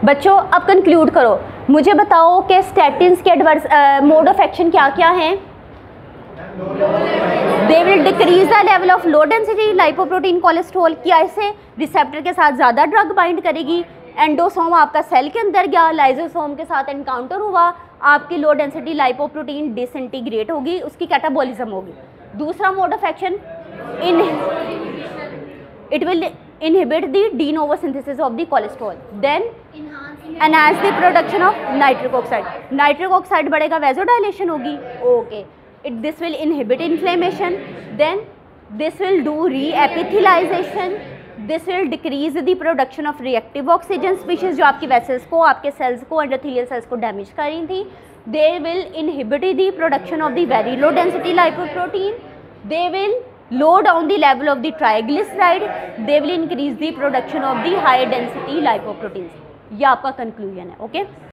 बच्चों अब कंक्लूड करो, मुझे बताओ कि स्टैटिन्स के एडवर्स मोड ऑफ एक्शन क्या क्या हैं। They will decrease the level of low density lipoprotein cholesterol, क्या इससे रिसेप्टर के साथ ज़्यादा ड्रग बाइंड करेगी। एंडोसोम आपका सेल के अंदर गया, लाइजोसोम के साथ एनकाउंटर हुआ, आपकी लो डेंसिटी लाइपोप्रोटीन डिसइंटीग्रेट होगी, उसकी कैटाबॉलिज्म होगी। दूसरा mode of action it will inhibit the de novo synthesis of the cholesterol, then enhance the production of nitric oxide. Nitric oxide बढ़ेगा, vasodilation होगी, okay. This will inhibit inflammation, then this will do reepithelialization, this will decrease the production of reactive oxygen species जो आपकी vessels को, आपके cells को, endothelial cells को damage कर रही थी। They will inhibit the production of the very low density lipoprotein, they will low down the level of the triglyceride, they will increase the production of the high density lipoproteins। ये आपका conclusion है, okay.